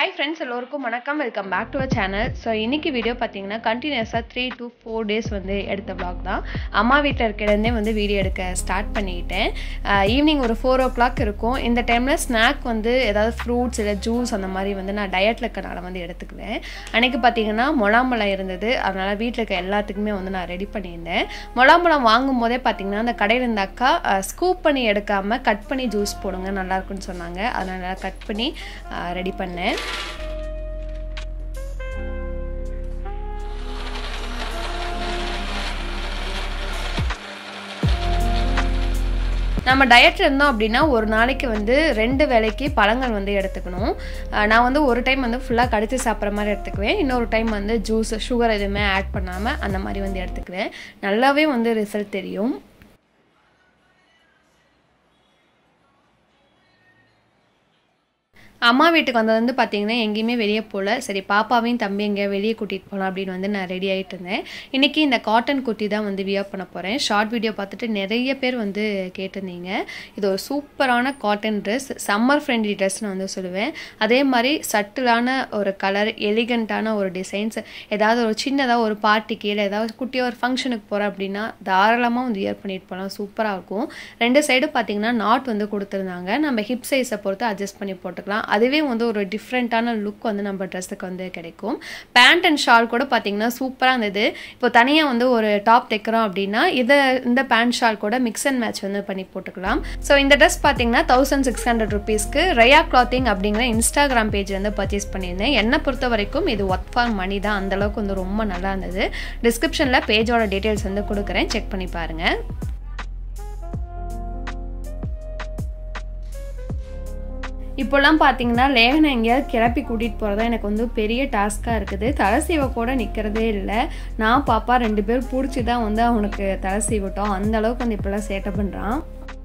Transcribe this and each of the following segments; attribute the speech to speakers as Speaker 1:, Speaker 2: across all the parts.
Speaker 1: Hi friends, எல்லாருக்கும் வணக்கம். Welcome back to our channel. So இன்னைக்கு வீடியோ பார்த்தீங்கன்னா கண்டினியூஸாக 3 to 4 days வந்து எடுத்த vlog தான். அம்மா வீட்டில் இருக்கிறதே வந்து வீடியோ எடுக்க ஸ்டார்ட் பண்ணிக்கிட்டேன். ஈவினிங் ஒரு 4 o'clock இருக்கும். இந்த டைமில் ஸ்நாக் வந்து ஏதாவது ஃப்ரூட்ஸ் இல்லை ஜூஸ் அந்த மாதிரி வந்து நான் டயட்டில் இருக்கனால வந்து எடுத்துக்குவேன். அன்றைக்கி பார்த்தீங்கன்னா முலாம்பழம் இருந்தது. அதனால் வீட்டில் இருக்க எல்லாத்துக்குமே வந்து நான் ரெடி பண்ணியிருந்தேன். முலாம்பழம் வாங்கும் போதே பார்த்தீங்கன்னா அந்த கடையில் இருந்த அக்கா ஸ்கூப் பண்ணி எடுக்காமல் கட் பண்ணி ஜூஸ் போடுங்க நல்லாயிருக்குன்னு சொன்னாங்க. அதனால் கட் பண்ணி ரெடி பண்ணேன். நம்ம டயட்டில் இருந்தோம் அப்படின்னா ஒரு நாளைக்கு வந்து 2 வேளைக்கு பழங்கள் வந்து எடுத்துக்கணும். நான் வந்து ஒரு டைம் வந்து ஃபுல்லாக கடிச்சு சாப்பிட்ற மாதிரி எடுத்துக்குவேன். இன்னொரு டைம் வந்து ஜூஸ் சுகர் எதுவுமே ஆட் பண்ணாமல் அந்த மாதிரி வந்து எடுத்துக்குவேன். நல்லாவே வந்து ரிசல்ட் தெரியும். அம்மா வீட்டுக்கு வந்தது வந்து பார்த்தீங்கன்னா எங்கேயுமே வெளியே போகல. சரி பாப்பாவையும் தம்பி எங்கேயா வெளியே கூட்டிகிட்டு போகலாம் அப்படின்னு வந்து நான் ரெடி ஆகிட்டு இருந்தேன். இன்றைக்கி இந்த காட்டன் குர்த்தி தான் வந்து வியர் பண்ண போகிறேன். ஷார்ட் வீடியோ பார்த்துட்டு நிறைய பேர் வந்து கேட்டிருந்தீங்க. இது ஒரு சூப்பரான காட்டன் ட்ரெஸ், சம்மர் ஃப்ரெண்ட்லி ட்ரெஸ்ன்னு வந்து சொல்லுவேன். அதே மாதிரி சட்டிலான ஒரு கலர், எலிகண்ட்டான ஒரு டிசைன்ஸ், ஏதாவது ஒரு சின்னதாக ஒரு பார்ட்டிக்கு இல்லை ஏதாவது குட்டியாக ஒரு ஃபங்க்ஷனுக்கு போகிறேன் அப்படின்னா தாராளமாக வந்து வியர் பண்ணிட்டு போகலாம். சூப்பராக இருக்கும். 2 சைடும் பார்த்தீங்கன்னா நாட் வந்து கொடுத்துருந்தாங்க. நம்ம ஹிப் சைஸை பொறுத்து அட்ஜஸ்ட் பண்ணி போட்டுக்கலாம். அதுவே வந்து ஒரு டிஃப்ரெண்ட்டான லுக் வந்து நம்ம ட்ரெஸ்ஸுக்கு வந்து கிடைக்கும். பேண்ட் அண்ட் ஷால் கூட பார்த்தீங்கன்னா சூப்பராக இருந்தது. இப்போ தனியாக வந்து ஒரு டாப் தைக்கிறோம் அப்படின்னா இந்த பேண்ட் ஷால் கூட மிக்ஸ் அண்ட் மேட்ச் வந்து பண்ணி போட்டுக்கலாம். ஸோ இந்த ட்ரெஸ் பார்த்தீங்கன்னா 1600 rupeesக்கு ரயா கிளாத்திங் அப்படிங்கிற இன்ஸ்டாகிராம் பேஜ் வந்து பர்ச்சேஸ் பண்ணியிருந்தேன். என்னை பொறுத்த வரைக்கும் இது ஒர்க் ஃபார் மணி தான். அந்தளவுக்கு வந்து ரொம்ப நல்லா இருந்தது. டிஸ்கிரிப்ஷனில் பேஜோட டீட்டெயில்ஸ் வந்து கொடுக்குறேன், செக் பண்ணி பாருங்கள். இப்போல்லாம் பார்த்தீங்கன்னா லேகனை எங்கேயாவது கிளப்பி கூட்டிகிட்டு போகிறதா எனக்கு வந்து பெரிய டாஸ்க்காக இருக்குது. தலை சீவ கூட நிற்கிறதே இல்லை. நான் பாப்பா 2 பேர் பிடிச்சி தான் வந்து அவனுக்கு தலை சீவிட்டோம். அந்தளவுக்கு வந்து இப்போல்லாம் சேட்டை பண்ணுறான்.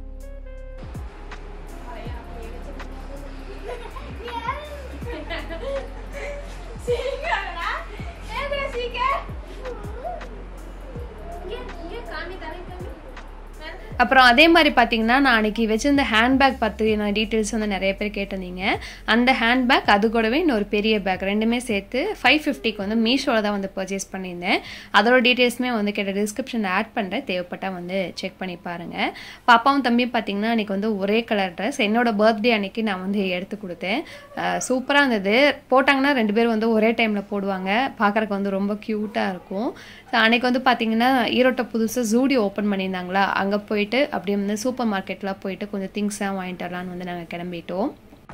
Speaker 1: அப்புறம் அதே மாதிரி பார்த்தீங்கன்னா நான் அன்றைக்கி வச்சுருந்த ஹேண்ட்பேக் பற்றி நான் டீட்டெயில்ஸ் வந்து நிறைய பேர் கேட்டிருந்தீங்க. அந்த ஹேண்ட்பேக் அது கூடவே இன்னொரு பெரிய பேக் ரெண்டுமே சேர்த்து 550க்கு வந்து மீஷோவில் தான் வந்து பர்ச்சேஸ் பண்ணியிருந்தேன். அதோட டீட்டெயில்ஸுமே வந்து கேட்ட டிஸ்கிரிப்ஷனில் ஆட் பண்ணுறேன், தேவைப்பட்டால் வந்து செக் பண்ணி பாருங்கள். பாப்பாவும் தம்பியும் பார்த்தீங்கன்னா அன்றைக்கி வந்து ஒரே கலர் ட்ரெஸ் என்னோடய பர்த்டே அன்றைக்கி நான் வந்து எடுத்து கொடுத்தேன். சூப்பராக இருந்தது. போட்டாங்கன்னா 2 பேர் வந்து ஒரே டைமில் போடுவாங்க. பார்க்குறக்கு வந்து ரொம்ப க்யூட்டாக இருக்கும். ஸோ அன்றைக்கி வந்து பார்த்திங்கன்னா ஈரோட்டை புதுசாக ஜூடியோ ஓப்பன் பண்ணியிருந்தாங்களா, அங்கே போயிட்டு அப்படியே வந்து சூப்பர் மார்க்கெட்லாம் போயிட்டு கொஞ்சம் திங்ஸ்லாம் வாங்கிட்டு வரலான்னு வந்து நாங்கள் கிளம்பிட்டோம்.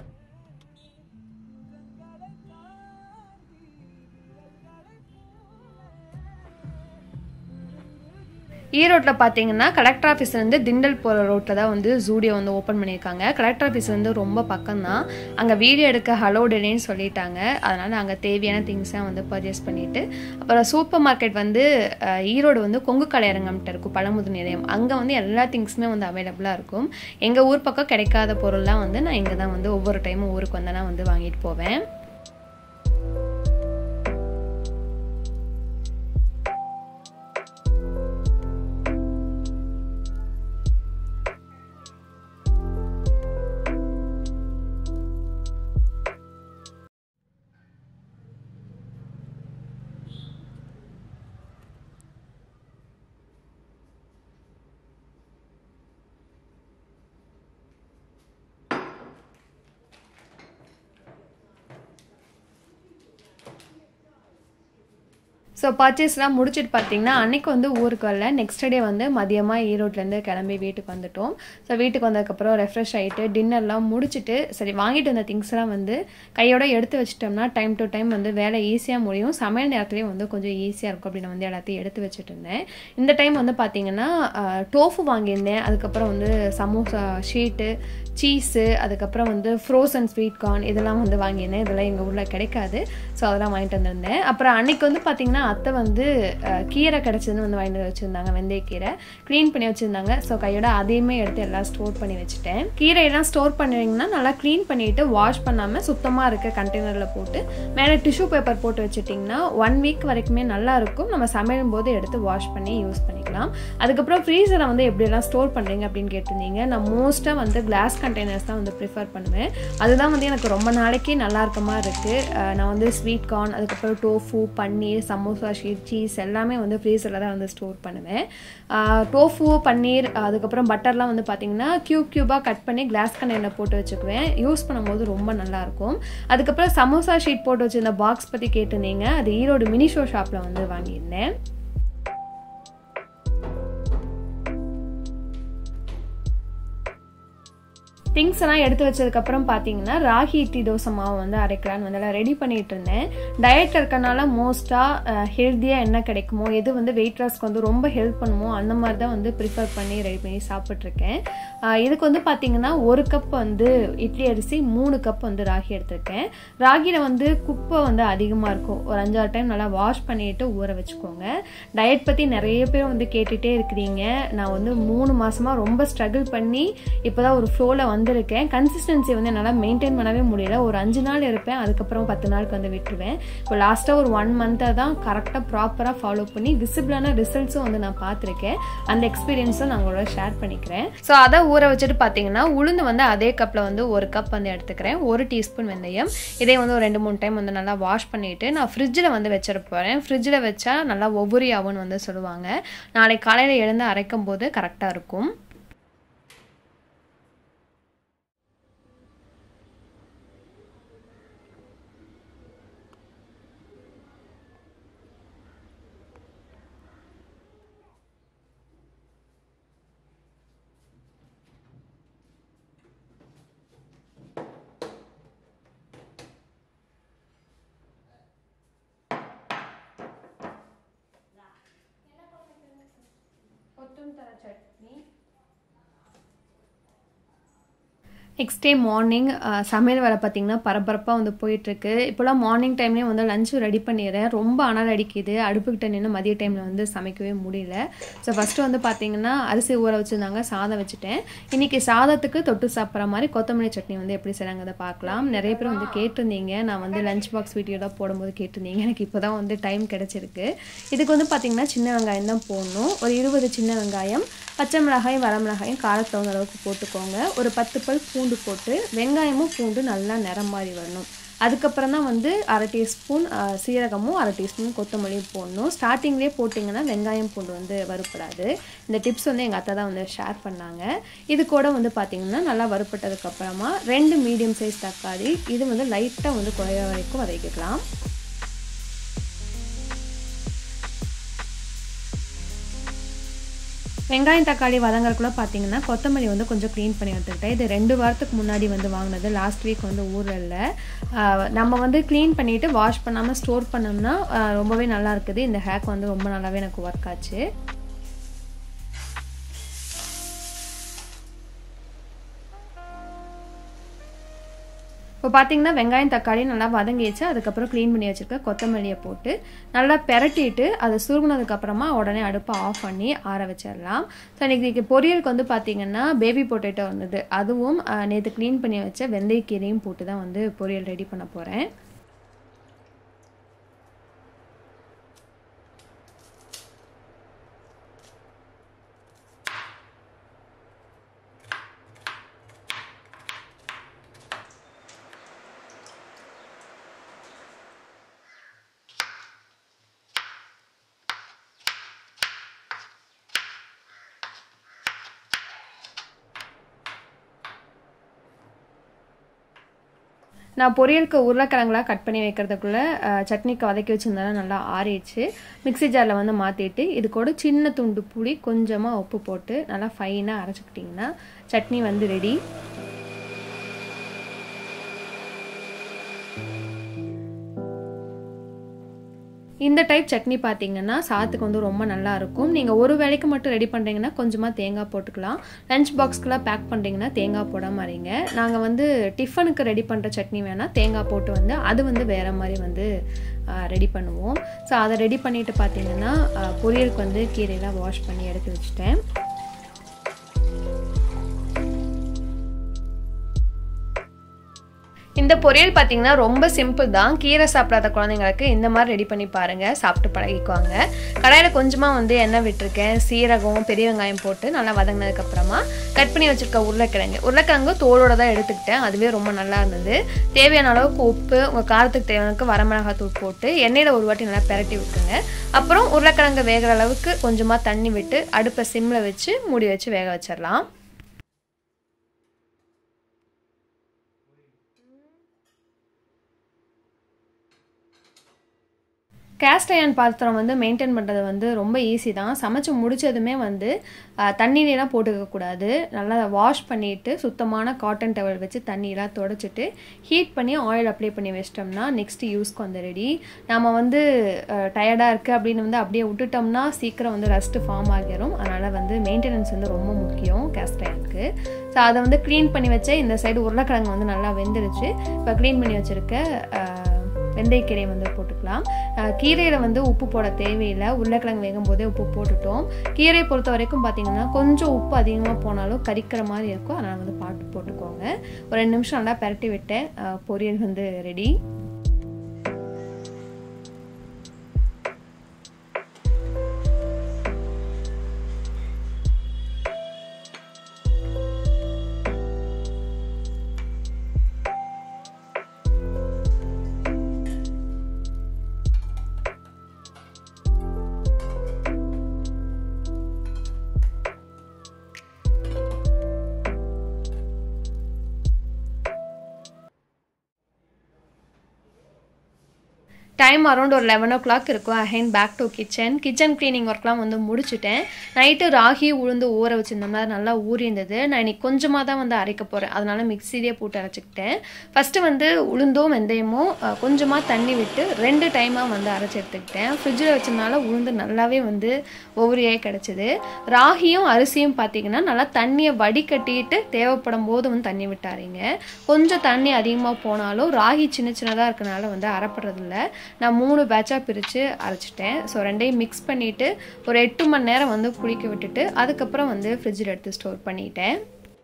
Speaker 1: ஈரோட்டில் பார்த்தீங்கன்னா கலெக்டர் ஆஃபீஸ்லேருந்து திண்டல் போகிற ரோட்டில் தான் வந்து ஜூடியோ வந்து ஓப்பன் பண்ணியிருக்காங்க. கலெக்டர் ஆஃபீஸ் வந்து ரொம்ப பக்கம்தான். அங்கே வீடியோ எடுக்க ஹலோடுன்னு சொல்லிட்டாங்க. அதனால் அங்கே தேவையான திங்ஸாக வந்து பர்ச்சேஸ் பண்ணிவிட்டு அப்புறம் சூப்பர் மார்க்கெட் வந்து ஈரோடு வந்து கொங்கு கலையரங்கம்கிட்ட இருக்கும், பழமுதிர் நிலையம். அங்கே வந்து எல்லா திங்ஸுமே வந்து அவைலபிளாக இருக்கும். எங்கள் ஊர் பக்கம் கிடைக்காத பொருள்லாம் வந்து நான் இங்கே தான் வந்து ஒவ்வொரு டைமும் ஊருக்கு வந்தேன்னா வந்து வாங்கிட்டு போவேன். ஸோ பர்ச்சேஸ்லாம் முடிச்சுட்டு பார்த்தீங்கன்னா அன்றைக்கி வந்து ஊருக்கு வரல. நெக்ஸ்ட் டே வந்து மதியமாக ஈரோட்லேருந்து கிளம்பி வீட்டுக்கு வந்துட்டோம். ஸோ வீட்டுக்கு வந்ததுக்கப்புறம் ரெஃப்ரெஷ் ஆகிட்டு டின்னர்லாம் முடிச்சுட்டு சரி வாங்கிட்டு வந்த திங்ஸ்லாம் வந்து கையோடு எடுத்து வச்சிட்டோம்னா டைம் டு டைம் வந்து வேலை ஈஸியாக முடியும். சமையல் நேரத்துலேயும் வந்து கொஞ்சம் ஈஸியாக இருக்கும் அப்படின்னு வந்து எல்லாத்தையும் எடுத்து வச்சுட்டு இருந்தேன். இந்த டைம் வந்து பார்த்திங்கன்னா டோஃபு வாங்கியிருந்தேன். அதுக்கப்புறம் வந்து சமோசா ஷீட்டு, சீஸு, அதுக்கப்புறம் வந்து ஃப்ரோசன் ஸ்வீட் கார்ன் இதெல்லாம் வந்து வாங்கியிருந்தேன். இதெல்லாம் எங்கள் ஊரில் கிடைக்காது. ஸோ அதெல்லாம் வாங்கிட்டு வந்திருந்தேன். அப்புறம் அன்றைக்கி வந்து பார்த்திங்கன்னா அத்தை வந்து கீரை கிடச்சதுன்னு வந்து வாங்கிட்டு வச்சுருந்தாங்க, வெந்தயக்கீரை க்ளீன் பண்ணி வச்சுருந்தாங்க. ஸோ கையோட அதையுமே எடுத்து எல்லாம் ஸ்டோர் பண்ணி வச்சுட்டேன். கீரையெல்லாம் ஸ்டோர் பண்ணுறீங்கன்னா நல்லா க்ளீன் பண்ணிவிட்டு வாஷ் பண்ணாமல் சுத்தமாக இருக்க கண்டெய்னரில் போட்டு மேலே டிஷ்யூ பேப்பர் போட்டு வச்சுட்டிங்கன்னா 1 வீக் வரைக்குமே நல்லாயிருக்கும். நம்ம சமையும் போது எடுத்து வாஷ் பண்ணி யூஸ் பண்ணிக்கலாம். அதுக்கப்புறம் ஃப்ரீசரை வந்து எப்படியெல்லாம் ஸ்டோர் பண்ணுறீங்க அப்படின்னு கேட்டிருந்தீங்க. நான் மோஸ்ட்டாக வந்து கிளாஸ் கண்டெய்னர்ஸ் தான் வந்து ப்ரிஃபர் பண்ணுவேன். அதுதான் வந்து எனக்கு ரொம்ப நாளைக்கு நல்லா இருக்க மாதிரி இருக்குது. நான் வந்து ஸ்வீட் கார்ன், அதுக்கப்புறம் tofu, paneer, samosa sheet, cheese எல்லாமே வந்து ஃப்ரீசரில் தான் வந்து ஸ்டோர் பண்ணுவேன். டோஃபு, பன்னீர், அதுக்கப்புறம் பட்டர்லாம் வந்து பார்த்திங்கன்னா க்யூபாக கட் பண்ணி கிளாஸ் கண்டெய்னரில் போட்டு வச்சுக்குவேன். யூஸ் பண்ணும்போது ரொம்ப நல்லாயிருக்கும். அதுக்கப்புறம் சமோசா ஷீட் போட்டு வச்சுருந்த பாக்ஸ் பற்றி கேட்டிருந்தீங்க. அது ஈரோடு மீஷோ ஷாப்பில் வந்து வாங்கியிருந்தேன். திங்ஸ் எல்லாம் எடுத்து வச்சதுக்கப்புறம் பார்த்தீங்கன்னா ராகி இட்லி தோசை மாவு வந்து அரைக்கலான்னு வந்து ரெடி பண்ணிட்டு இருந்தேன். டயட் இருக்கனால மோஸ்ட்டாக ஹெல்த்தியாக என்ன கிடைக்குமோ, எது வந்து வெயிட் லாஸ்க்கு வந்து ரொம்ப ஹெல்ப் பண்ணுமோ அந்த மாதிரி தான் வந்து ப்ரிஃபர் பண்ணி ரெடி பண்ணி சாப்பிட்ருக்கேன். இதுக்கு வந்து பார்த்தீங்கன்னா 1 கப் வந்து இட்லி அரிசி, 3 கப் வந்து ராகி எடுத்திருக்கேன். ராகியில் வந்து குப்பை வந்து அதிகமாக இருக்கும். ஒரு 5-6 டைம் நல்லா வாஷ் பண்ணிட்டு ஊற வச்சுக்கோங்க. டயட் பற்றி நிறைய பேர் வந்து கேட்டுகிட்டே இருக்கிறீங்க. நான் வந்து 3 மாதமாக ரொம்ப ஸ்ட்ரகிள் பண்ணி இப்போ தான் ஒரு ஃப்ளோவில் வந்திருக்கேன். கன்சிஸ்டன்சி வந்து என்னால் மெயின்டைன் பண்ணவே முடியல. ஒரு 5 நாள் இருப்பேன், அதுக்கப்புறம் 10 நாளுக்கு வந்து விட்டுருவேன். இப்போ லாஸ்ட்டாக ஒரு 1 மந்த்தாக தான் கரெக்டாக ப்ராப்பராக ஃபாலோ பண்ணி விசிபிளான ரிசல்ட்ஸும் வந்து நான் பார்த்துருக்கேன். அந்த எக்ஸ்பீரியன்ஸும் நான் உங்களோட ஷேர் பண்ணிக்கிறேன். ஸோ அதை ஊற வச்சுட்டு பார்த்தீங்கன்னா உளுந்து வந்து அதே கப்பில் வந்து 1 கப் வந்து எடுத்துக்கிறேன். 1 டீஸ்பூன் வெந்தயம். இதே வந்து ஒரு 2-3 டைம் வந்து நல்லா வாஷ் பண்ணிவிட்டு நான் ஃப்ரிட்ஜில் வந்து வச்சிட போகிறேன். ஃப்ரிட்ஜில் வச்சா நல்லா ஒவ்வொரு ஆகும்னு வந்து சொல்லுவாங்க. நாளைக்கு காலையில் எழுந்து அரைக்கும் போது கரெக்டாக இருக்கும். சட்னி. நெக்ஸ்ட் டே மார்னிங் சமையல் வேலை பார்த்திங்கன்னா பரபரப்பாக வந்து போயிட்டுருக்கு. இப்போலாம் மார்னிங் டைம்லேயே வந்து லஞ்சு ரெடி பண்ணிடுறேன். ரொம்ப அனல் அடிக்குது. அடுப்புக்கிட்ட நின்று மதிய டைமில் வந்து சமைக்கவே முடியல. ஸோ ஃபஸ்ட்டு வந்து பார்த்திங்கன்னா அரிசி ஊற வச்சுருந்தாங்க, சாதம் வச்சுட்டேன். இன்றைக்கி சாதத்துக்கு தொட்டு சாப்பிட்ற மாதிரி கொத்தமல்லி சட்னி வந்து எப்படி செய்கிறாங்க அதை பார்க்கலாம். நிறைய பேர் வந்து கேட்டிருந்தீங்க. நான் வந்து லஞ்ச் பாக்ஸ் வீடியோலாம் போடும்போது கேட்டிருந்தீங்க. எனக்கு இப்போ தான் வந்து டைம் கிடச்சிருக்கு. இதுக்கு வந்து பார்த்திங்கன்னா சின்ன வெங்காயம் தான் போடணும். ஒரு 20 சின்ன வெங்காயம், பச்சை மிளகாயும் வரமிளகாயும் காரத்து தகுந்த அளவுக்கு போட்டுக்கோங்க. ஒரு 10 பல் பூண்டு போட்டு வெங்காயமும் பூண்டு நல்லா நிறம் மாதிரி வரணும். அதுக்கப்புறம் தான் வந்து 1/2 டீஸ்பூன் சீரகமும் 1/2 டீஸ்பூன் கொத்தமல்லியும் போடணும். ஸ்டார்டிங்லேயே போட்டிங்கன்னா வெங்காயம் பூண்டு வந்து வறுப்படாது. இந்த டிப்ஸ் வந்து எங்கள் அத்தை தான் வந்து ஷேர் பண்ணாங்க. இது கூட வந்து பார்த்திங்கன்னா நல்லா வறுப்பட்டதுக்கப்புறமா 2 மீடியம் சைஸ் தக்காளி, இது வந்து லைட்டாக வந்து குறைய வரைக்கும் வதக்கிக்கலாம். வெங்காயம் தக்காளி வதங்கறதுக்குள்ள பார்த்தீங்கன்னா கொத்தமல்லி வந்து கொஞ்சம் க்ளீன் பண்ணி எடுத்துக்கிட்டேன். இது 2 வாரத்துக்கு முன்னாடி வந்து வாங்கினது. லாஸ்ட் வீக் வந்து ஊரில் இல்லை. நம்ம வந்து க்ளீன் பண்ணிவிட்டு வாஷ் பண்ணாமல் ஸ்டோர் பண்ணோம்னா ரொம்பவே நல்லா இருக்குது. இந்த ஹேக் வந்து ரொம்ப நல்லாவே எனக்கு ஒர்க் ஆச்சு. இப்போ பார்த்தீங்கன்னா வெங்காயம் தக்காளி நல்லா வதங்கிடுச்சு. அதுக்கப்புறம் க்ளீன் பண்ணி வச்சுருக்க கொத்தமல்லியை போட்டு நல்லா பெரட்டிட்டு அதை சுருங்கினதுக்கப்புறமா உடனே அடுப்பை ஆஃப் பண்ணி ஆற வச்சிடலாம். ஸோ இன்றைக்கி பொரியலுக்கு வந்து பார்த்திங்கன்னா பேபி பொட்டேட்டோ வந்தது. அதுவும் நேற்று க்ளீன் பண்ணி வச்ச வெந்தயக்கீரையும் போட்டு தான் வந்து பொரியல் ரெடி பண்ண போகிறேன். நான் பொரியலுக்கு உருளைக்கிழங்குலாம் கட் பண்ணி வைக்கிறதுக்குள்ளே சட்னிக்கு வதக்கி வச்சுருந்தாலும் நல்லா ஆறிடுச்சு. மிக்ஸி ஜாரில் வந்து மாற்றிட்டு இது கூட சின்ன துண்டு புளி, கொஞ்சமாக உப்பு போட்டு நல்லா ஃபைனாக அரைச்சிக்கிட்டிங்கன்னா சட்னி வந்து ரெடி. இந்த டைப் சட்னி பார்த்தீங்கன்னா சாதத்துக்கு வந்து ரொம்ப நல்லாயிருக்கும். நீங்கள் ஒரு வேளைக்கு மட்டும் ரெடி பண்ணுறீங்கன்னா கொஞ்சமாக தேங்காய் போட்டுக்கலாம். லஞ்ச் பாக்ஸ்க்கெலாம் பேக் பண்ணுறீங்கன்னா தேங்காய் போடாமல் அறிங்க. நாங்கள் வந்து டிஃபனுக்கு ரெடி பண்ணுற சட்னி வேணால் தேங்காய் போட்டு வந்து அது வந்து வேறு மாதிரி வந்து ரெடி பண்ணுவோம். ஸோ அதை ரெடி பண்ணிவிட்டு பார்த்தீங்கன்னா பொரியலுக்கு வந்து கீரையெல்லாம் வாஷ் பண்ணி எடுத்து வச்சுட்டேன். இந்த பொரியல் பார்த்தீங்கன்னா ரொம்ப சிம்பிள் தான். கீரை சாப்பிடாத குழந்தைங்களுக்கு இந்த மாதிரி ரெடி பண்ணி பாருங்கள், சாப்பிட்டு பழகிக்குவாங்க. கடாயில் கொஞ்சமாக வந்து எண்ணெய் விட்டுருக்கேன். சீரகம், பெரிய வெங்காயம் போட்டு நல்லா வதங்கினதுக்கப்புறமா கட் பண்ணி வச்சுருக்க உருளைக்கிழங்கு தோலோடு தான் எடுத்துக்கிட்டேன். அதுவே ரொம்ப நல்லா இருந்தது. தேவையான அளவுக்கு உப்பு, உங்கள் காரத்துக்கு தேவையான வரமிளகாத்தூள் போட்டு எண்ணெயில் ஒரு வாட்டி நல்லா பெரட்டி விட்டுருங்க. அப்புறம் உருளைக்கிழங்கு வேகிற அளவுக்கு கொஞ்சமாக தண்ணி விட்டு அடுப்பை சிம்மில் வச்சு மூடி வச்சு வேக வச்சிடலாம். கேஸ்ட் அயர்ன் பாத்திரம் வந்து மெயின்டைன் பண்ணுறது வந்து ரொம்ப ஈஸி தான். சமைச்சு முடித்ததுமே வந்து தண்ணியிலாம் போட்டுக்கக்கூடாது. நல்லா வாஷ் பண்ணிவிட்டு சுத்தமான காட்டன் டவல் வச்சு தண்ணியெலாம் துடைச்சிட்டு ஹீட் பண்ணி ஆயில் அப்ளை பண்ணி வச்சிட்டோம்னா நெக்ஸ்ட்டு யூஸ்க்கு வந்து ரெடி. நம்ம வந்து டயர்டாக இருக்குது அப்படின்னு வந்து அப்படியே விட்டுட்டோம்னா சீக்கிரம் வந்து ரஸ்ட்டு ஃபார்ம் ஆகிடும். அதனால் வந்து மெயின்டெனன்ஸ் வந்து ரொம்ப முக்கியம் கேஸ்ட் அயர்னுக்கு. ஸோ அதை வந்து க்ளீன் பண்ணி வச்சேன். இந்த சைடு உருளைக்கிழங்கு வந்து நல்லா வெந்துருச்சு. இப்போ க்ளீன் பண்ணி வச்சுருக்க வெந்தயக்கீரையை வந்து போட்டுக்கலாம். கீரையில் வந்து உப்பு போட தேவையில்லை. உருளைக்கிழங்கு வேகும் போதே உப்பு போட்டுட்டோம். கீரையை பொறுத்த வரைக்கும் பார்த்தீங்கன்னா கொஞ்சம் உப்பு அதிகமாக போனாலும் கரிக்கிற மாதிரி இருக்கும். அதனால் வந்து போட்டுக்கோங்க. ஒரு 2 நிமிஷம் நல்லா பரட்டி விட்டேன். பொரியல் வந்து ரெடி. டைம் அரௌண்ட் ஒரு 11 o'clock இருக்கும். Again back to kitchen cleaning ஒர்க்லாம் வந்து முடிச்சுட்டேன். நைட்டு ராகி உளுந்து ஊற வச்சுருந்தோம்னா அது நல்லா ஊறியிருந்தது. நான் இன்றைக்கி கொஞ்சமாக தான் வந்து அரைக்க போகிறேன். அதனால் மிக்சிலேயே போட்டு அரைச்சிக்கிட்டேன். ஃபஸ்ட்டு வந்து உளுந்தும் வெந்தயமும் கொஞ்சமாக தண்ணி விட்டு 2 டைமாக வந்து அரைச்சி எடுத்துக்கிட்டேன். ஃப்ரிட்ஜில் வச்சதுனால உளுந்து நல்லாவே வந்து ஒவ்வொரியாக கிடச்சிது. ராகியும் அரிசியும் பார்த்திங்கன்னா நல்லா தண்ணியை வடிகட்டிட்டு தேவைப்படும் போது வந்து தண்ணி விட்டாருங்க. கொஞ்சம் தண்ணி அதிகமாக போனாலும் ராகி சின்னதாக இருக்கனால வந்து அரைப்படுறதில்ல. நான் 3 பேட்சாக பிரித்து அரைச்சிட்டேன். ஸோ ரெண்டையும் மிக்ஸ் பண்ணிவிட்டு ஒரு 8 மணி நேரம் வந்து புளிக்க விட்டுட்டு அதுக்கப்புறம் வந்து ஃப்ரிட்ஜில் எடுத்து ஸ்டோர் பண்ணிட்டேன்.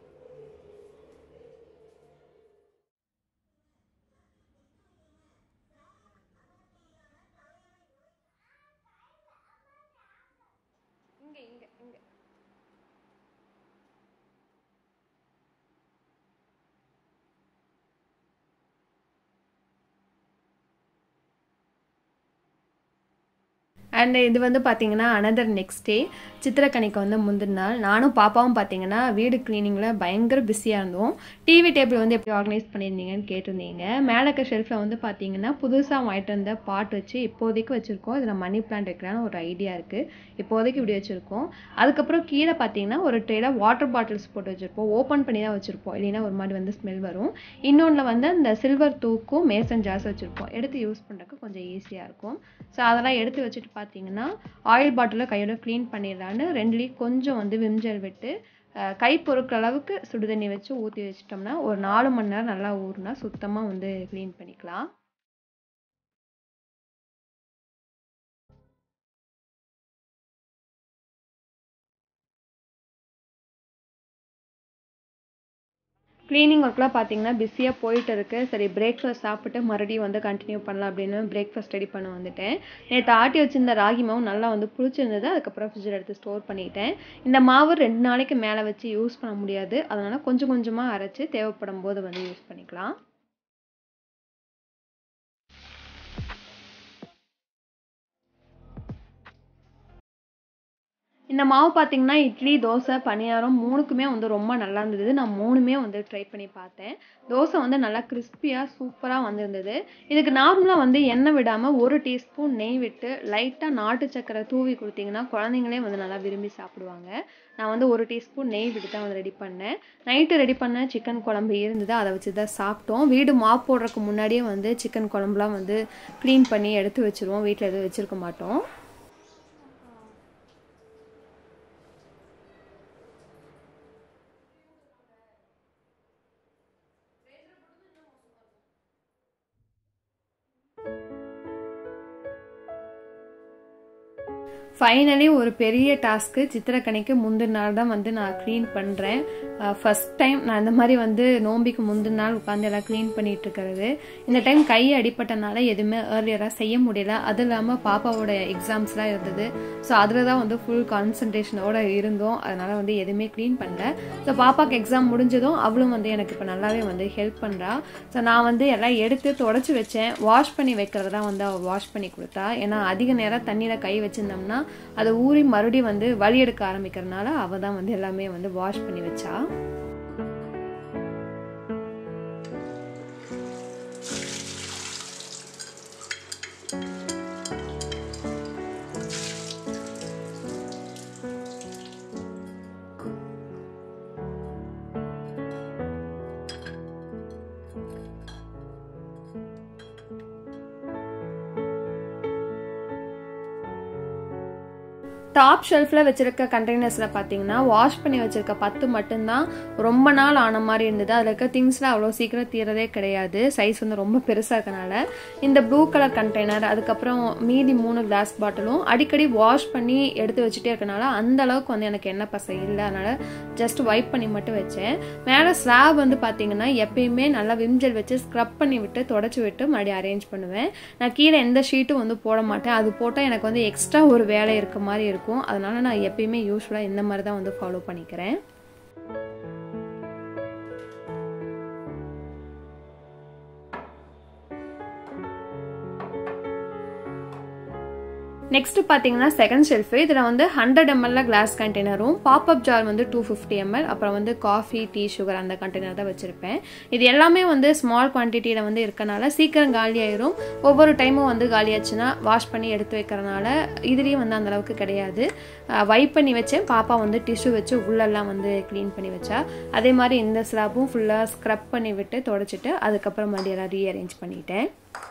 Speaker 1: அண்ட் இது வந்து பார்த்திங்கன்னா அனதர் நெக்ஸ்ட் டே சித்திரக்கனிக்கு வந்து முந்தின நாள். நானும் பாப்பாவும் பார்த்திங்கன்னா வீடு க்ளீனிங்கில் பயங்கர பிஸியாக இருந்தோம். டிவி டேபிள் வந்து எப்படி ஆர்கனைஸ் பண்ணியிருந்தீங்கன்னு கேட்டிருந்தீங்க. மேலே இருக்க ஷெல்ஃபில் வந்து பார்த்திங்கன்னா புதுசாக வாங்கிட்டு வந்த பாட் வச்சு இப்போதைக்கு வச்சுருக்கோம். இதில் மணி பிளான்ட் வைக்கலான்னு ஒரு ஐடியா இருக்குது. இப்போதைக்கு இப்படி வச்சுருக்கோம். அதுக்கப்புறம் கீழே பார்த்திங்கன்னா ஒரு ட்ரேயில் வாட்டர் பாட்டில்ஸ் போட்டு வச்சுருப்போம். ஓப்பன் பண்ணி தான் வச்சுருப்போம், இல்லைன்னா ஒரு மாதிரி வந்து ஸ்மெல் வரும். இன்னொன்றில் வந்து அந்த சில்வர் தூக்கும் மேசன் ஜார்ஸ் வச்சுருப்போம். எடுத்து யூஸ் பண்ணுறதுக்கு கொஞ்சம் ஈஸியாக இருக்கும். ஸோ அதெல்லாம் எடுத்து வச்சுட்டு பார்த்தீங்கன்னா ஆயில் பாட்டிலை கையோட க்ளீன் பண்ணிடலான்னு 2 கொஞ்சம் வந்து விம்ஜெல் விட்டு கை பொறுக்கிற அளவுக்கு சுடுதண்ணி வச்சு ஊற்றி வச்சிட்டோம்னா ஒரு 4 மணி நேரம் நல்லா ஊறுனா சுத்தமாக வந்து க்ளீன் பண்ணிக்கலாம். க்ளீனிங் ஒர்க்லாம் பார்த்தீங்கன்னா பிஸியாக போயிட்டு இருக்குது. சரி பிரேக்ஃபாஸ்ட் சாப்பிட்டு மறுபடியும் வந்து கண்டினியூ பண்ணலாம் அப்படின்னு பிரேக்ஃபாஸ்ட் ரெடி பண்ண வந்துட்டேன். நேற்று ஆட்டி வச்சிருந்த ராகி மாவு நல்லா வந்து புளிச்சிருந்தது. அதுக்கப்புறம் ஃப்ரிட்ஜில் எடுத்து ஸ்டோர் பண்ணிட்டேன். இந்த மாவு 2 நாளைக்கு மேலே வச்சு யூஸ் பண்ண முடியாது. அதனால் கொஞ்சம் கொஞ்சமாக அரைச்சி தேவைப்படும் போது வந்து யூஸ் பண்ணிக்கலாம். இந்த மாவு பார்த்தீங்கன்னா இட்லி, தோசை, பணியாரம் 3க்குமே வந்து ரொம்ப நல்லா இருந்தது. நான் 3மே வந்து ட்ரை பண்ணி பார்த்தேன். தோசை வந்து நல்லா கிறிஸ்பியாக சூப்பராக வந்திருந்தது. இதுக்கு நார்மலாக வந்து எண்ணெய் விடாமல் 1 டீஸ்பூன் நெய் விட்டு லைட்டாக நாட்டு சக்கரை தூவி கொடுத்தீங்கன்னா குழந்தைங்களே வந்து நல்லா விரும்பி சாப்பிடுவாங்க. நான் வந்து 1 டீஸ்பூன் நெய் விட்டு தான் வந்து ரெடி பண்ணேன். நைட்டு ரெடி பண்ண சிக்கன் குழம்பு இருந்தது, அதை வச்சு தான் சாப்பிட்டோம். வீடு மாப் போடுறதுக்கு முன்னாடியே வந்து சிக்கன் குழம்புலாம் வந்து க்ளீன் பண்ணி எடுத்து வச்சுருவோம். வீட்டில் எதுவும் வச்சுருக்க மாட்டோம். ஃபைனலி ஒரு பெரிய டாஸ்க்கு. சித்திரக்கனிக்கு முந்தின நாள் தான் வந்து நான் க்ளீன் பண்ணுறேன். ஃபஸ்ட் டைம் நான் இந்த மாதிரி வந்து நோம்பிக்கு முந்தின நாள் உட்காந்து எல்லாம் க்ளீன் பண்ணிட்டு இருக்கிறது. இந்த டைம் கை அடிப்பட்டனால எதுவுமே ஏர்லியராக செய்ய முடியல. அதுவும் இல்லாமல் பாப்பாவோட எக்ஸாம்ஸ்லாம் இருந்தது. ஸோ அதில் தான் வந்து ஃபுல் கான்சன்ட்ரேஷனோடு இருந்தோம். அதனால் வந்து எதுவுமே க்ளீன் பண்ணல. ஸோ பாப்பாவுக்கு எக்ஸாம் முடிஞ்சதும் அவளும் வந்து எனக்கு இப்போ நல்லாவே வந்து ஹெல்ப் பண்ணுறா. ஸோ நான் வந்து எல்லாம் எடுத்து தொடச்சி வச்சேன். வாஷ் பண்ணி வைக்கிறதா வந்து அவள் வாஷ் பண்ணி கொடுத்தா. ஏன்னா அதிக நேரம் தண்ணியில் கை வச்சுருந்தோம்னா அதை ஊறி மறுபடியும் வந்து வலி எடுக்க ஆரம்பிக்கிறதுனால அவ தான் வந்து எல்லாமே வந்து வாஷ் பண்ணி வச்சா. டாப் ஷெல்ஃபில் வச்சுருக்க கண்டெய்னர்ஸில் பார்த்தீங்கன்னா வாஷ் பண்ணி வச்சுருக்க 10 மட்டும்தான் ரொம்ப நாள் ஆன மாதிரி இருந்தது. அதில் இருக்க திங்ஸ்லாம் அவ்வளோ சீக்கிரம் தீரதே கிடையாது. சைஸ் வந்து ரொம்ப பெருசாக இருக்கனால இந்த ப்ளூ கலர் கண்டெய்னர், அதுக்கப்புறம் மீதி 3 கிளாஸ் பாட்டிலும் அடிக்கடி வாஷ் பண்ணி எடுத்து வச்சுட்டே இருக்கனால அந்த அளவுக்கு வந்து எனக்கு எண்ணெய் பசை இல்லை. அதனால் ஜஸ்ட் வைப் பண்ணி மட்டும் வச்சேன். மேலே ஸ்லாப் வந்து பார்த்தீங்கன்னா எப்பயுமே நல்லா விம்ஜெல் வச்சு ஸ்க்ரப் பண்ணி விட்டு தொடச்சி விட்டு மறுபடியும் அரேஞ்ச் பண்ணுவேன். நான் கீழே எந்த ஷீட்டும் வந்து போட மாட்டேன். அது போட்டால் எனக்கு வந்து எக்ஸ்ட்ரா ஒரு வேலை இருக்க மாதிரி இருக்கும். அதனால நான் எப்பயுமே யூஸ்வலாக இந்த மாதிரி தான் வந்து ஃபாலோ பண்ணிக்கிறேன். நெக்ஸ்ட் பார்த்தீங்கன்னா செகண்ட் ஷெல்ஃபு. இதில் வந்து 100 ml கிளாஸ் கண்டெய்னரும் பாப்அப் ஜார் வந்து 250 ml, அப்புறம் வந்து காஃபி, டீ, சுகர் அந்த கண்டெய்னர் தான் வச்சுருப்பேன். இது எல்லாமே வந்து ஸ்மால் குவான்டிட்டியில் வந்து இருக்கனால சீக்கிரம் காலி ஆயிரும். ஒவ்வொரு டைமும் வந்து காலியாச்சுன்னா வாஷ் பண்ணி எடுத்து வைக்கிறனால இதுலேயும் வந்து அந்தளவுக்கு கிடையாது. வைப் பண்ணி வச்சேன். பாப்பா வந்து டிஷ்யூ வச்சு உள்ளெல்லாம் வந்து க்ளீன் பண்ணி வச்சா. அதே மாதிரி இந்த ஸ்லாப்பும் ஃபுல்லாக ஸ்க்ரப் பண்ணி விட்டு தொடச்சிட்டு அதுக்கப்புறம் மறுபடியும் எல்லாம் ரீஅரேஞ்ச் பண்ணிட்டேன்.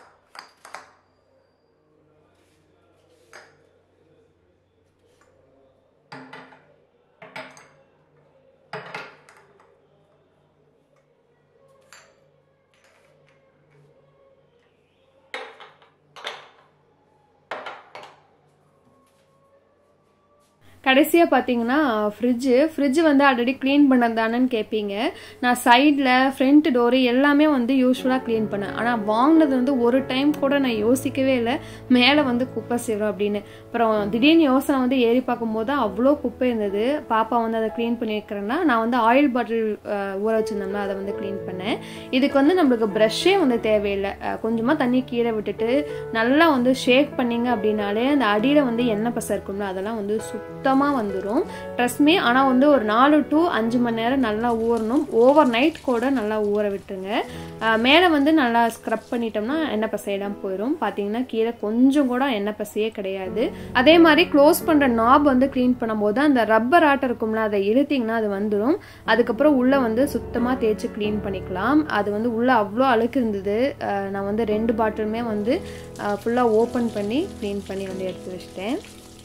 Speaker 1: கடைசியாக பார்த்தீங்கன்னா ஃப்ரிட்ஜு வந்து ஆல்ரெடி க்ளீன் பண்ணது தானேன்னு கேட்பீங்க. நான் சைடில் ஃப்ரண்ட் டோரு எல்லாமே வந்து யூஸ்வலாக க்ளீன் பண்ணேன். ஆனால் வாங்கினது வந்து ஒரு டைம் கூட நான் யோசிக்கவே இல்லை மேலே வந்து குப்பை சேரும் அப்படின்னு. அப்புறம் திடீர்னு யோசனை வந்து ஏறி பார்க்கும்போது அவ்வளோ குப்பை இருந்தது. பாப்பா வந்து அதை க்ளீன் பண்ணி வைக்கிறேன்னா நான் வந்து ஆயில் பாட்டில் ஊற வச்சுருந்தோம்னா அதை வந்து க்ளீன் பண்ணேன். இதுக்கு வந்து நம்மளுக்கு ப்ரஷ்ஷே வந்து தேவையில்லை. கொஞ்சமாக தண்ணி கீழே விட்டுட்டு நல்லா வந்து ஷேக் பண்ணிங்க அப்படின்னாலே அந்த அடியில் வந்து எண்ணெய் பசை இருக்கும்ல அதெல்லாம் வந்து சுத்தமாக வந்துடும். ட்ரெஸ்மே ஆனால் வந்து ஒரு 4 to 5 மணி நேரம் நல்லா ஊறணும். ஓவர் நைட் கூட நல்லா ஊற விட்டுருங்க. மேலே வந்து நல்லா ஸ்க்ரப் பண்ணிட்டோம்னா எண்ணெய் பசையெல்லாம் போயிடும். பார்த்தீங்கன்னா கீழே கொஞ்சம் கூட எண்ணெய் பசையே கிடையாது. அதே மாதிரி க்ளோஸ் பண்ணுற நாப் வந்து க்ளீன் பண்ணும்போது அந்த ரப்பர் ஆட்டம் இருக்கும்ல அதை இழுத்திங்கன்னா அது வந்துடும். அதுக்கப்புறம் உள்ளே வந்து சுத்தமாக தேய்ச்சி க்ளீன் பண்ணிக்கலாம். அது வந்து உள்ளே அவ்வளோ அழுக்கு இருந்தது. நான் வந்து 2 பாட்டிலுமே வந்து ஃபுல்லாக ஓப்பன் பண்ணி க்ளீன் பண்ணி வந்து எடுத்து வச்சிட்டேன்.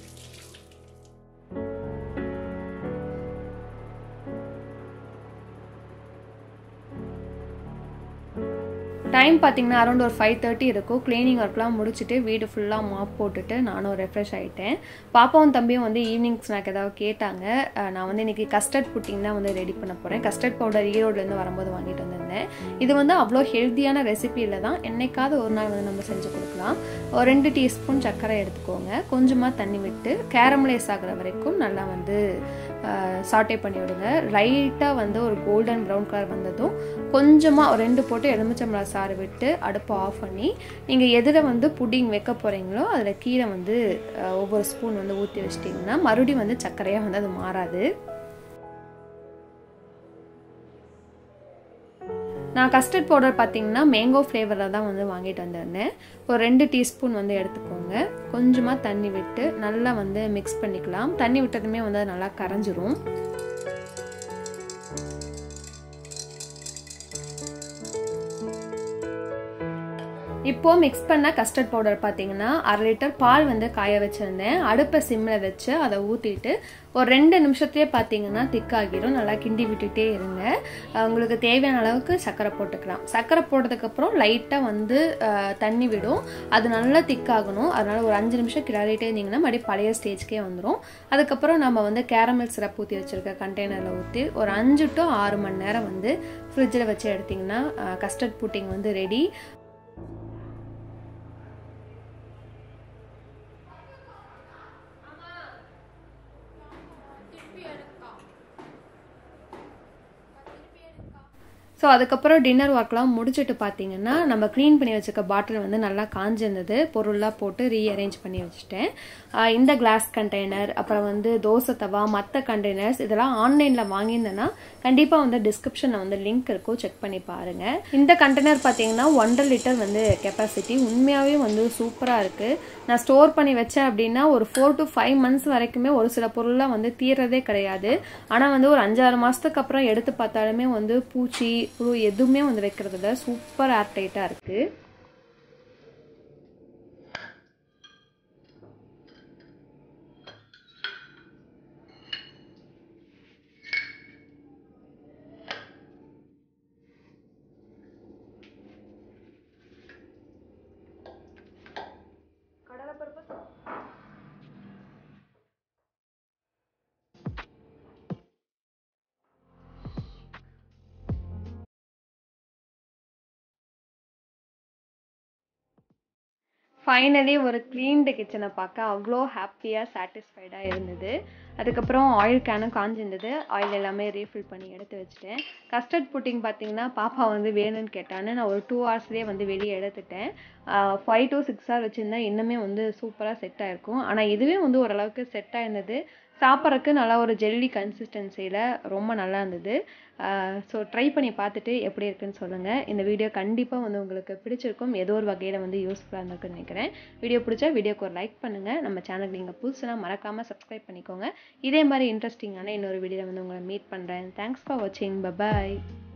Speaker 1: டைம் பார்த்தீங்கன்னா அரௌண்ட் ஒரு 5:30 இருக்கும். க்ளீனிங் ஒர்க்லாம் முடிச்சுட்டு வீடு ஃபுல்லாக மாப் போட்டுட்டு நானும் ரெஃப்ரெஷ் ஆகிட்டேன். பாப்பாவும் தம்பியும் வந்து ஈவினிங் ஸ்நாக் ஏதாவது கேட்டாங்க. நான் வந்து இன்றைக்கி கஸ்டர்ட் புட்டிங் தான் வந்து ரெடி பண்ண போகிறேன். கஸ்டர்ட் பவுடர் ஈரோட்லேருந்து வரும்போது வாங்கிட்டு வந்தேன். வந்தேன். இது வந்து அவ்வளோ ஹெல்த்தியான ரெசிபி இல்லை தான், என்னைக்காவது ஒரு நாள் வந்து நம்ம செஞ்சு கொடுக்கலாம். ஒரு 2 டீஸ்பூன் சர்க்கரை எடுத்துக்கோங்க, கொஞ்சமாக தண்ணி விட்டு கேரமலைஸ் ஆகிற வரைக்கும் நல்லா வந்து சாட்டே பண்ணி விடுங்க. லைட்டாக வந்து ஒரு கோல்டன் ப்ரௌன் கலர் வந்ததும் கொஞ்சமாக ஒரு 2 போட்டு எலுமிச்சம்பழம் சாறு விட்டு அடுப்பை ஆஃப் பண்ணி நீங்கள் எதில் வந்து புட்டிங் வைக்க போகிறீங்களோ அதில் கீழே வந்து ஒவ்வொரு ஸ்பூன் வந்து ஊற்றி வச்சிட்டிங்கன்னா மறுபடியும் வந்து சர்க்கரையாக வந்து அது மாறாது. நான் கஸ்டர்ட் பவுடர் பார்த்தீங்கன்னா மேங்கோ ஃப்ளேவரில் தான் வந்து வாங்கிட்டு வந்திருந்தேன். ஒரு 2 டீஸ்பூன் வந்து எடுத்துக்கோங்க, கொஞ்சமாக தண்ணி விட்டு நல்லா வந்து மிக்ஸ் பண்ணிக்கலாம். தண்ணி விட்டதுமே வந்து அது நல்லா கரைஞ்சிரும். இப்போது மிக்ஸ் பண்ண கஸ்டர்ட் பவுடர் பார்த்தீங்கன்னா 1/2 லிட்டர் பால் வந்து காய வச்சுருந்தேன். அடுப்பை சிம்மில் வச்சு அதை ஊற்றிட்டு ஒரு 2 நிமிஷத்துலேயே பார்த்தீங்கன்னா திக்காகிடும். நல்லா கிண்டி விட்டுட்டே இருங்க. உங்களுக்கு தேவையான அளவுக்கு சர்க்கரை போட்டுக்கலாம். சர்க்கரை போட்டதுக்கப்புறம் லைட்டாக வந்து தண்ணி விடும், அது நல்லா திக்காகணும். அதனால் ஒரு 5 நிமிஷம் கிளறிட்டே இருந்தீங்கன்னா மறுபடியும் பழைய ஸ்டேஜ்க்கே வந்துடும். அதுக்கப்புறம் நம்ம வந்து கேரமல் சிரப் ஊற்றி வச்சுருக்க கண்டெய்னரில் ஊற்றி ஒரு 5 to 6 மணி நேரம் வந்து ஃப்ரிட்ஜில் வச்சு எடுத்திங்கன்னா கஸ்டர்ட் புட்டிங் வந்து ரெடி. ஸோ அதுக்கப்புறம் டின்னர் ஒர்க்லாம் முடிச்சுட்டு பார்த்தீங்கன்னா நம்ம க்ளீன் பண்ணி வச்சுக்க பாட்டில் வந்து நல்லா காஞ்சிருந்தது, பொருளாக போட்டு ரீஅரேஞ்ச் பண்ணி வச்சுட்டேன். இந்த கிளாஸ் கண்டெய்னர், அப்புறம் வந்து தோசை தவா, மற்ற கண்டெய்னர்ஸ் இதெல்லாம் ஆன்லைனில் வாங்கியிருந்தேன்னா கண்டிப்பாக வந்து டிஸ்கிரிப்ஷனில் வந்து லிங்க் இருக்கும், செக் பண்ணி பாருங்கள். இந்த கண்டெய்னர் பார்த்தீங்கன்னா 1.5 லிட்டர் வந்து கெப்பாசிட்டி, உண்மையாகவே வந்து சூப்பராக இருக்குது. நான் ஸ்டோர் பண்ணி வச்சேன் அப்படின்னா ஒரு 4 to 5 months வரைக்குமே ஒரு சில பொருள்லாம் வந்து தீர்றதே கிடையாது. ஆனால் வந்து ஒரு 5-6 மாதத்துக்கு அப்புறம் எடுத்து பார்த்தாலுமே வந்து பூச்சி புழு எதுவுமே வந்து வைக்கிறதுல சூப்பர் ஏர்டைட்டாக இருக்குது. ஃபைனலி ஒரு க்ளீன்டு கிச்சனை பார்க்க அவ்வளோ ஹாப்பியாக சாட்டிஸ்ஃபைடாக இருந்தது. அதுக்கப்புறம் ஆயில் கேனும் காஞ்சிருந்தது, ஆயில் எல்லாமே ரீஃபில் பண்ணி எடுத்து வச்சுட்டேன். கஸ்டர்ட் புட்டிங் பார்த்தீங்கன்னா பாப்பா வந்து வேணும்னு கேட்டான்னு நான் ஒரு 2 hours வந்து வெளியே எடுத்துட்டேன். 5 to 6 hours வச்சுருந்தா இன்னுமே வந்து சூப்பராக செட் ஆகிருக்கும். ஆனால் இதுவே வந்து ஓரளவுக்கு செட் ஆயிருந்தது. சாப்பிட்றதுக்கு நல்லா ஒரு ஜெல்லி கன்சிஸ்டன்சியில் ரொம்ப நல்லா இருந்தது. ஸோ ட்ரை பண்ணி பார்த்துட்டு எப்படி இருக்குன்னு சொல்லுங்கள். இந்த வீடியோ கண்டிப்பாக வந்து உங்களுக்கு பிடிச்சிருக்கும், ஏதோ ஒரு வகையில் வந்து யூஸ்ஃபுல்லாக இருந்திருக்குன்னு நினைக்கிறேன். வீடியோ பிடிச்சா வீடியோக்கு ஒரு லைக் பண்ணுங்கள். நம்ம சேனலுக்கு நீங்கள் புதுசுனா மறக்காமல் சப்ஸ்கிரைப் பண்ணிக்கோங்க. இதே மாதிரி இன்ட்ரெஸ்டிங்கான இன்னொரு வீடியோவில் வந்து உங்களை மீட் பண்ணுறேன். தேங்க்ஸ் ஃபார் வாட்சிங். பை.